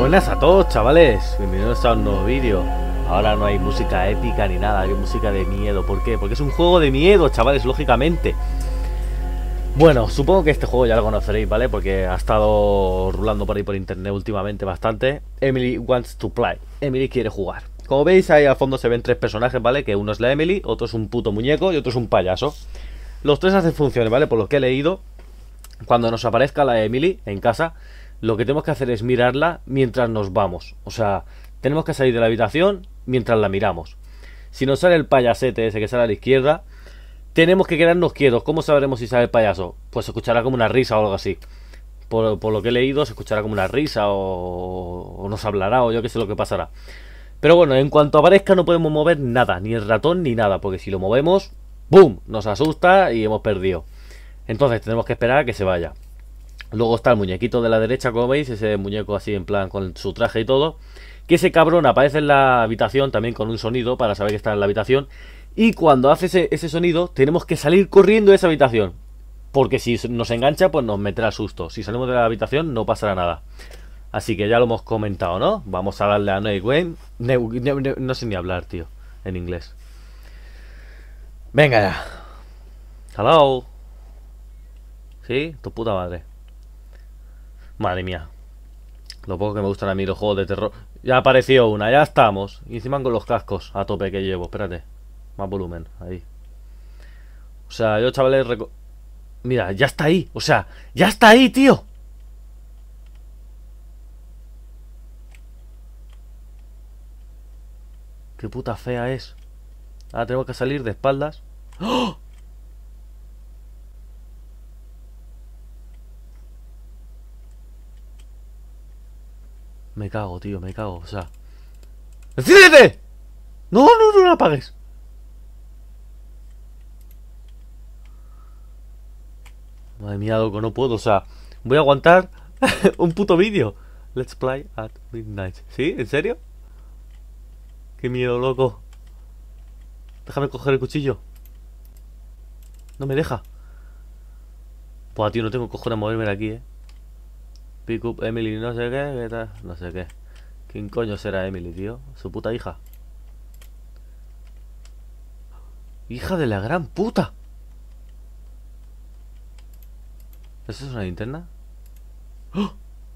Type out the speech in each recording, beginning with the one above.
Buenas a todos, chavales, bienvenidos a un nuevo vídeo. Ahora no hay música épica ni nada, hay música de miedo. ¿Por qué? Porque es un juego de miedo, chavales, lógicamente. Bueno, supongo que este juego ya lo conoceréis, ¿vale? Porque ha estado rulando por ahí por internet últimamente bastante. Emily wants to play. Emily quiere jugar. Como veis, ahí al fondo se ven tres personajes, ¿vale? Que uno es la Emily, otro es un puto muñeco y otro es un payaso. Los tres hacen funciones, ¿vale? Por lo que he leído, cuando nos aparezca la Emily en casa, lo que tenemos que hacer es mirarla mientras nos vamos. O sea, tenemos que salir de la habitación mientras la miramos. Si nos sale el payasete ese que sale a la izquierda, tenemos que quedarnos quietos. ¿Cómo sabremos si sale el payaso? Pues se escuchará como una risa o algo así. Por lo que he leído, se escuchará como una risa o nos hablará o yo qué sé lo que pasará. Pero bueno, en cuanto aparezca no podemos mover nada, ni el ratón ni nada, porque si lo movemos, ¡boom!, nos asusta y hemos perdido. Entonces tenemos que esperar a que se vaya. Luego está el muñequito de la derecha, como veis, ese muñeco así en plan con su traje y todo. Que ese cabrón aparece en la habitación también con un sonido para saber que está en la habitación. Y cuando hace ese sonido tenemos que salir corriendo de esa habitación. Porque si nos engancha pues nos meterá susto. Si salimos de la habitación no pasará nada. Así que ya lo hemos comentado, ¿no? Vamos a darle a No Way. No sé ni hablar, tío, en inglés. Venga ya. Hello. ¿Sí? Tu puta madre. Madre mía. Lo poco que me gustan a mí los juegos de terror. Ya apareció una, ya estamos. Y encima con los cascos a tope que llevo. Espérate. Más volumen, ahí. O sea, yo, chavales, mira, ya está ahí. O sea, ya está ahí, tío. Qué puta fea es. Ahora tenemos que salir de espaldas. ¡Oh! Me cago, tío, me cago. O sea, ¡enciéndete! No la apagues. Madre mía, loco, no puedo. O sea, voy a aguantar un puto vídeo. Let's play at midnight. ¿Sí? ¿En serio? Qué miedo, loco. Déjame coger el cuchillo. No me deja. Pues tío, no tengo cojones a moverme de aquí, Pick up Emily, no sé qué tal, no sé qué. ¿Quién coño será Emily, tío? Su puta hija. Hija de la gran puta. ¿Eso es una linterna? ¡Oh!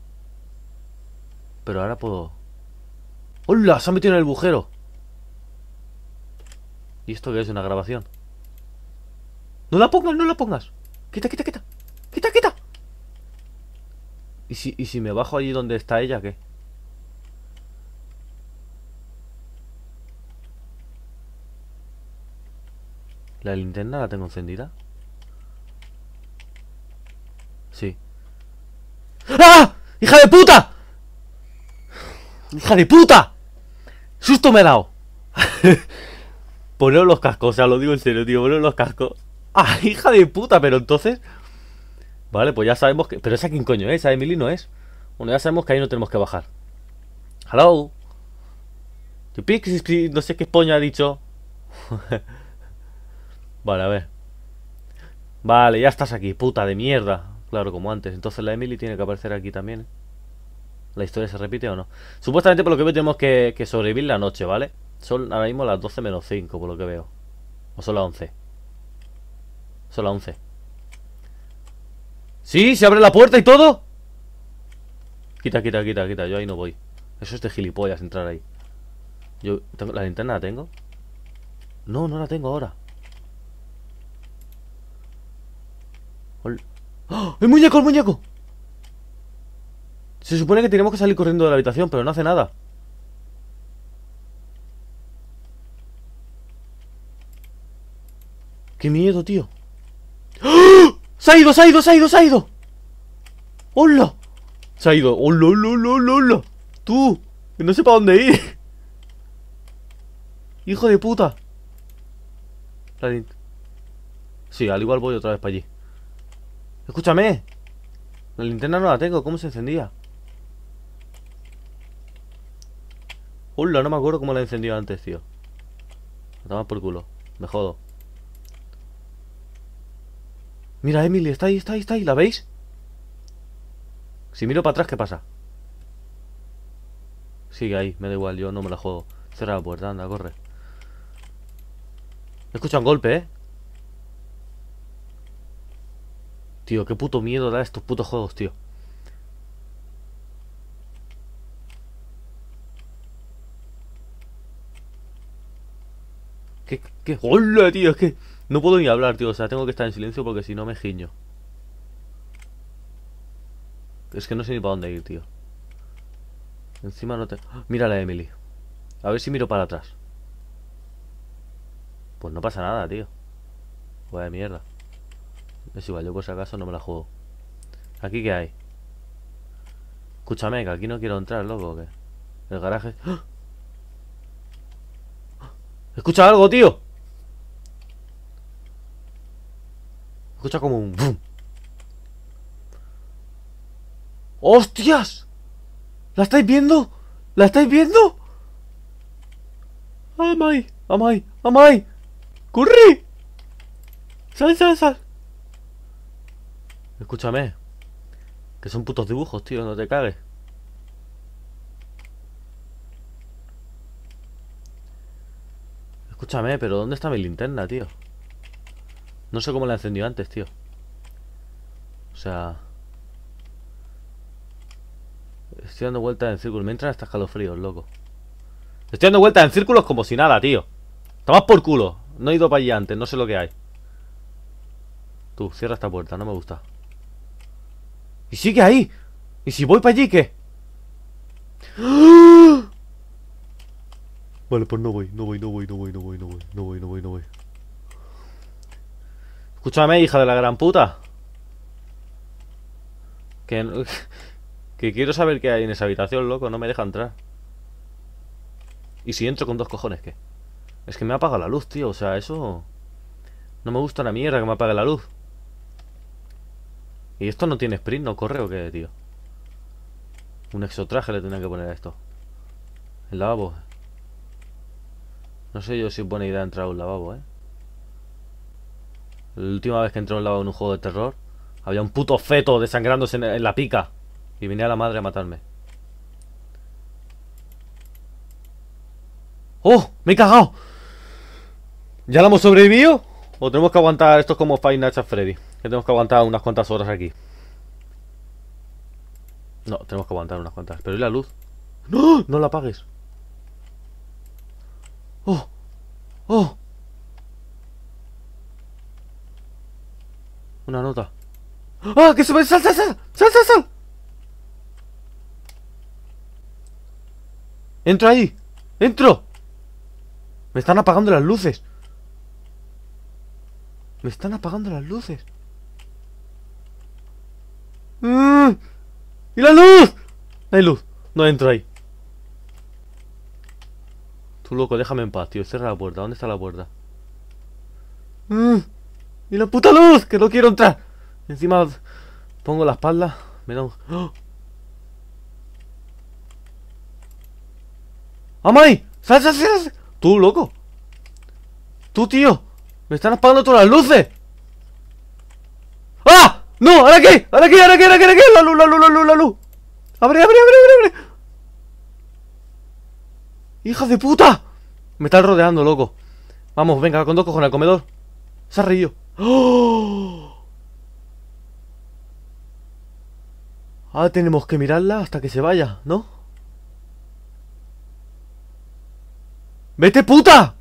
Pero ahora puedo... ¡Hola! Se ha metido en el agujero. ¿Y esto qué es? ¿Una grabación? ¡No la pongas, no la pongas! ¡Quita! ¡Quita! ¿Y si me bajo allí donde está ella, qué? ¿La linterna la tengo encendida? Sí. ¡Ah! ¡Hija de puta! ¡Hija de puta! ¡Susto me he dado! Poneros los cascos, o sea, lo digo en serio, tío. Poneros los cascos. ¡Ah, hija de puta! Pero entonces... Vale, pues ya sabemos que... Pero esa quién coño es, esa Emily no es. Bueno, ya sabemos que ahí no tenemos que bajar. Hello. No sé qué poño ha dicho. Vale, a ver. Vale, ya estás aquí, puta de mierda. Claro, como antes. Entonces la Emily tiene que aparecer aquí también. ¿La historia se repite o no? Supuestamente por lo que veo tenemos que sobrevivir la noche, ¿vale? Son ahora mismo las 12 menos 5 por lo que veo. O son las 11. Son las 11. ¡Sí! ¡Se abre la puerta y todo! Quita. Yo ahí no voy. Eso es de gilipollas entrar ahí. Yo tengo... ¿La linterna la tengo? No la tengo ahora. ¡Oh! ¡El muñeco! Se supone que tenemos que salir corriendo de la habitación, pero no hace nada. ¡Qué miedo, tío! ¡Oh! ¡Se ha ido! ¡Hola! Se ha ido. ¡Hola! ¡Tú! Que no sé para dónde ir. ¡Hijo de puta! Sí, al igual voy otra vez para allí. Escúchame. La linterna no la tengo. ¿Cómo se encendía? Hola, no me acuerdo cómo la encendido antes, tío. La tomas por culo. Me jodo. Mira, Emily, está ahí. ¿La veis? Si miro para atrás, ¿qué pasa? Sigue ahí, me da igual, yo no me la juego. Cierra la puerta, anda, corre. Escucha un golpe, Tío, qué puto miedo da estos putos juegos, tío. ¿Qué? ¡Hola, tío! Es que no puedo ni hablar, tío. O sea, tengo que estar en silencio porque si no me giño. Es que no sé ni para dónde ir, tío. Encima no te... ¡Ah! Mira la Emily. A ver si miro para atrás. Pues no pasa nada, tío. Vaya mierda. Es igual, yo por si acaso no me la juego. ¿Aquí qué hay? Escúchame, que aquí no quiero entrar, loco, ¿o qué? El garaje... ¡Ah! ¡Escucha algo, tío! Escucha como un... ¡Bum! ¡Hostias! ¿La estáis viendo? ¿La estáis viendo? ¡Amai! ¡Amai! ¡Amai! ¡Corre! ¡Sal, sal, sal! Escúchame. Que son putos dibujos, tío, no te cagues. Escúchame, pero ¿dónde está mi linterna, tío? No sé cómo la encendió antes, tío. O sea... Estoy dando vueltas en círculos. Me entran hasta escalofríos, loco. Estoy dando vueltas en círculos como si nada, tío. Tomad por culo. No he ido para allá antes, no sé lo que hay. Tú, cierra esta puerta, no me gusta. ¡Y sigue ahí! ¿Y si voy para allí, qué? ¡Ah! Vale, pues no voy. Escúchame, hija de la gran puta. Que, que quiero saber qué hay en esa habitación, loco. No me deja entrar. Y si entro con dos cojones, ¿qué? Es que me apaga la luz, tío. O sea, eso... No me gusta una mierda que me apague la luz. ¿Y esto no tiene sprint? ¿No corre o qué, tío? Un exotraje le tendrán que poner a esto. El lavabo. No sé yo si es buena idea entrar a un lavabo, La última vez que entré a un lavabo en un juego de terror, había un puto feto desangrándose en la pica. Y venía la madre a matarme. ¡Oh! ¡Me he cagado! ¿Ya la hemos sobrevivido? ¿O tenemos que aguantar? Esto es como Five Nights at Freddy, que tenemos que aguantar unas cuantas horas aquí. No, tenemos que aguantar unas cuantas. Pero ¿y la luz? ¡No! ¡No la apagues! ¡Oh! ¡Oh! Una nota. ¡Ah! ¡Que se me... ¡Sal, sal, sal! ¡Sal, sal, sal! ¡Entro ahí! ¡Entro! Me están apagando las luces. Me están apagando las luces. ¡Y la luz! No hay luz. No entro ahí. Tú loco, déjame en paz, tío. Cierra la puerta. ¿Dónde está la puerta? ¡Y la puta luz! ¡Que no quiero entrar! Encima pongo la espalda. Me da un... ¡Oh! ¡Amai! ¡Sal, sal, sal, sal! Tú, loco. Tú, tío. Me están apagando todas las luces. ¡Ah! ¡No! ¿Ahora qué? ¿Ahora qué? ¿Ahora qué? ¿Ahora qué? ¿Ahora qué? ¡La luz, la luz, la luz, la luz! ¡Abre, abre, abre, abre, abre! ¡Hija de puta! Me están rodeando, loco. Vamos, venga, con dos cojones al comedor. Se ha reído. ¡Oh! Ahora tenemos que mirarla hasta que se vaya, ¿no? ¡Vete, puta!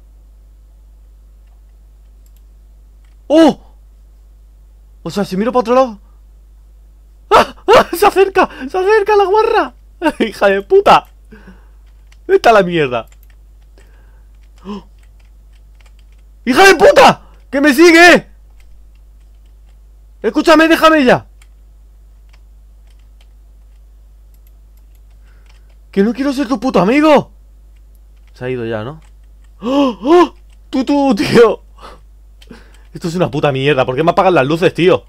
¡Oh! O sea, si miro para otro lado... ¡Ah! ¡Ah! ¡Se acerca! ¡Se acerca la guarra! ¡Hija de puta! ¡Vete a la mierda! ¡Oh! ¡Hija de puta! ¡Que me sigue! Escúchame, déjame ya. ¡Que no quiero ser tu puto amigo! Se ha ido ya, ¿no? ¡Oh! ¡Oh! ¡Tú, tío! Esto es una puta mierda. ¿Por qué me apagan las luces, tío?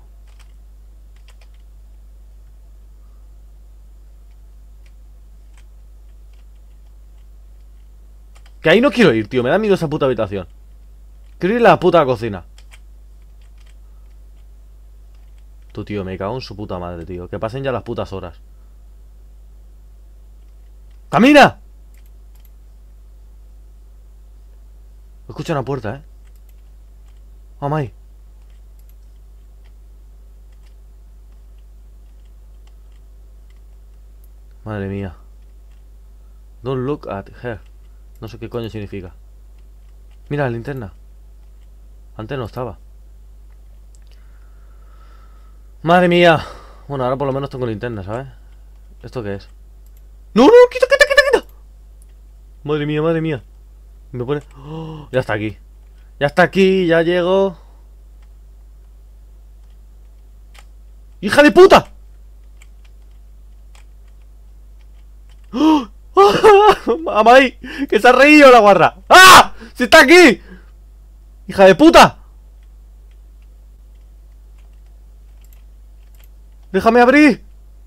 Que ahí no quiero ir, tío. Me da miedo esa puta habitación. Quiero ir a la puta cocina. Tú, tío, me cago en su puta madre, tío. Que pasen ya las putas horas. ¡Camina! escuchado una puerta, ¿eh? Vamos ahí. Madre mía. Don't look at her. No sé qué coño significa. Mira la linterna. Antes no estaba. Madre mía. Bueno, ahora por lo menos tengo linterna, ¿sabes? ¿Esto qué es? ¡No, no! ¡Quita, quita, quita, quita! Madre mía, madre mía. Me pone... ¡Oh! Ya está aquí. Ya está aquí, ya llego. ¡Hija de puta! ¡Oh! ¡Amai! ¡Que se ha reído la guarra! ¡Ah! ¡Si está aquí! ¡Hija de puta! ¡Déjame abrir!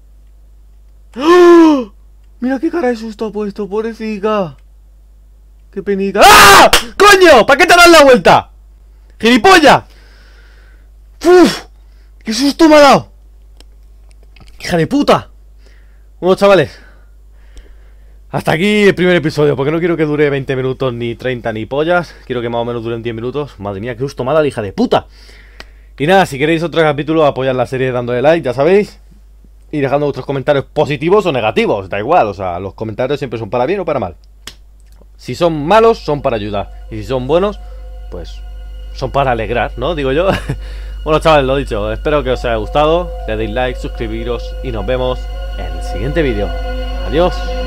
¡Oh! Mira qué cara de susto ha puesto, pobrecita. ¡Qué penita! ¡Ah! ¡Coño! ¿Para qué te das la vuelta? ¡Gilipollas! ¡Uf! ¡Qué susto me ha dado! ¡Hija de puta! Bueno, chavales, hasta aquí el primer episodio, porque no quiero que dure 20 minutos, ni 30, ni pollas. Quiero que más o menos duren 10 minutos. Madre mía, qué susto me ha dado, hija de puta. Y nada, si queréis otro capítulo, apoyad la serie dándole like, ya sabéis. Y dejando vuestros comentarios positivos o negativos, da igual, o sea, los comentarios siempre son para bien o para mal. Si son malos, son para ayudar. Y si son buenos, pues son para alegrar, ¿no? Digo yo. Bueno, chavales, lo dicho, espero que os haya gustado. Le deis like, suscribiros y nos vemos en el siguiente vídeo. Adiós.